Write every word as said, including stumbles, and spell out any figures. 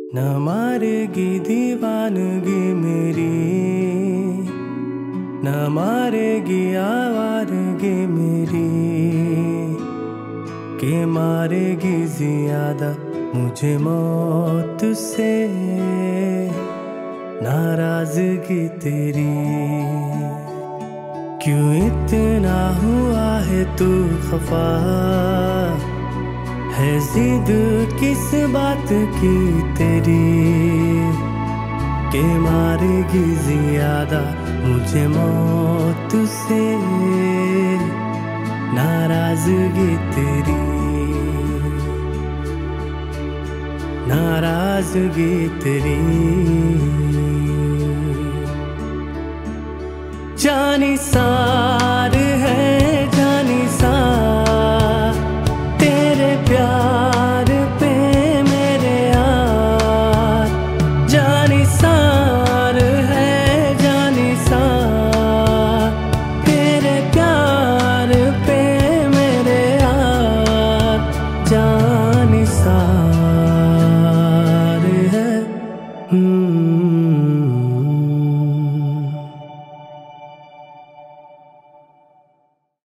न मारेगी दीवानगी मेरी, न मारेगी आवारगी मेरी, के मारेगी ज्यादा मुझे मौत से नाराजगी तेरी। क्यों इतना हुआ है तू खफा, है जिद किस बात की तेरी, के मारेगी ज्यादा मुझे मौत से नाराजगी तेरी, नाराजगी तेरी। जानी सार है जानी सार तेरे प्यार पे मेरे यार, जानी सार है जानी सार तेरे प्यार पे मेरे यार, जानी सार है।